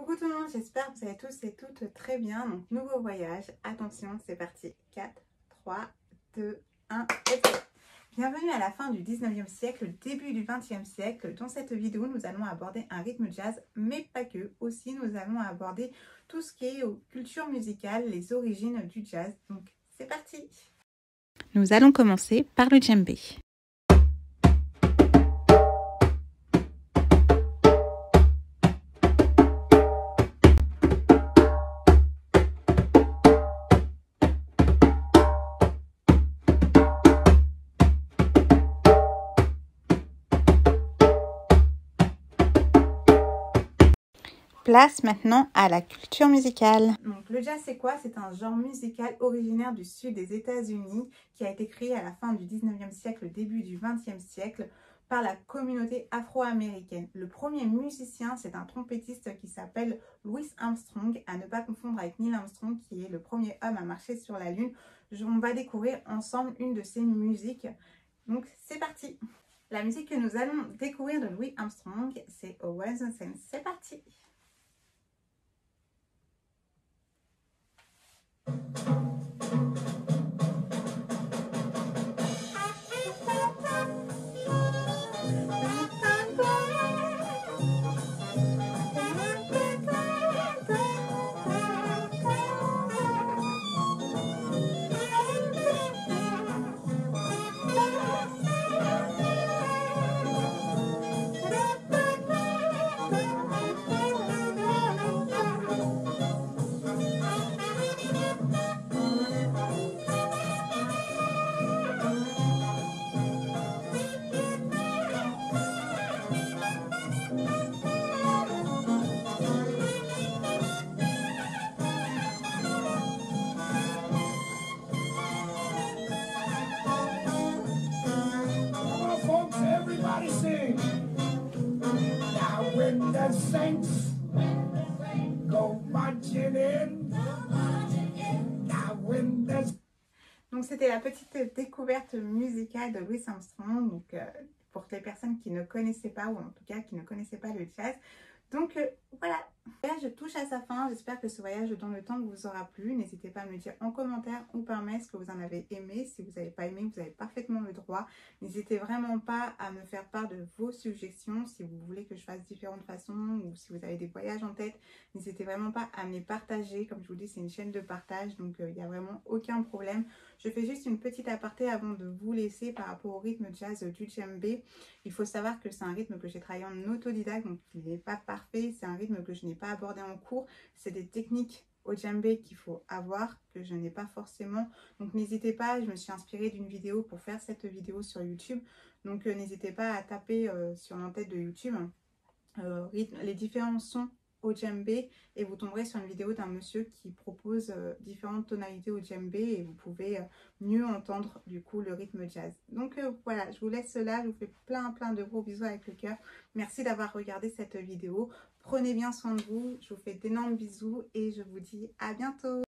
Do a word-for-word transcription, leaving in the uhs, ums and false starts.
Coucou tout le monde, j'espère que vous allez tous et toutes très bien. Donc nouveau voyage, attention, c'est parti. quatre, trois, deux, un, et c'est. Bienvenue à la fin du dix-neuvième siècle, début du vingtième siècle. Dans cette vidéo, nous allons aborder un rythme jazz, mais pas que. Aussi, nous allons aborder tout ce qui est culture musicale, les origines du jazz. Donc c'est parti. Nous allons commencer par le djembé. Place maintenant à la culture musicale. Donc, le jazz, c'est quoi? C'est un genre musical originaire du sud des États-Unis qui a été créé à la fin du dix-neuvième siècle, début du vingtième siècle par la communauté afro-américaine. Le premier musicien, c'est un trompettiste qui s'appelle Louis Armstrong, à ne pas confondre avec Neil Armstrong qui est le premier homme à marcher sur la Lune. On va découvrir ensemble une de ses musiques. Donc, c'est parti! La musique que nous allons découvrir de Louis Armstrong, c'est A Wasn't Sense. C'est parti! The saints go marching in. Now when the... Donc c'était la petite découverte musicale de Louis Armstrong. Donc euh, pour les personnes qui ne connaissaient pas, ou en tout cas qui ne connaissaient pas le jazz. Donc euh, voilà, le voyage touche à sa fin. J'espère que ce voyage dans le temps vous aura plu. N'hésitez pas à me dire en commentaire ou par mail ce que vous en avez aimé. Si vous n'avez pas aimé, vous avez parfaitement le droit. N'hésitez vraiment pas à me faire part de vos suggestions. Si vous voulez que je fasse différentes façons ou si vous avez des voyages en tête, n'hésitez vraiment pas à me les partager. Comme je vous dis, c'est une chaîne de partage, donc il euh, n'y a vraiment aucun problème. Je fais juste une petite aparté avant de vous laisser par rapport au rythme jazz du djembé. Il faut savoir que c'est un rythme que j'ai travaillé en autodidacte, donc il n'est pas parfait. C'est un rythme que je n'ai pas abordé en cours. C'est des techniques au djembé qu'il faut avoir, que je n'ai pas forcément. Donc n'hésitez pas, je me suis inspirée d'une vidéo pour faire cette vidéo sur YouTube. Donc euh, n'hésitez pas à taper euh, sur l'entête de YouTube euh, rythme, les différents sons au djembé et vous tomberez sur une vidéo d'un monsieur qui propose euh, différentes tonalités au djembé et vous pouvez euh, mieux entendre du coup le rythme jazz. Donc euh, voilà, je vous laisse là, je vous fais plein plein de gros bisous avec le cœur. Merci d'avoir regardé cette vidéo. Prenez bien soin de vous, je vous fais d'énormes bisous et je vous dis à bientôt.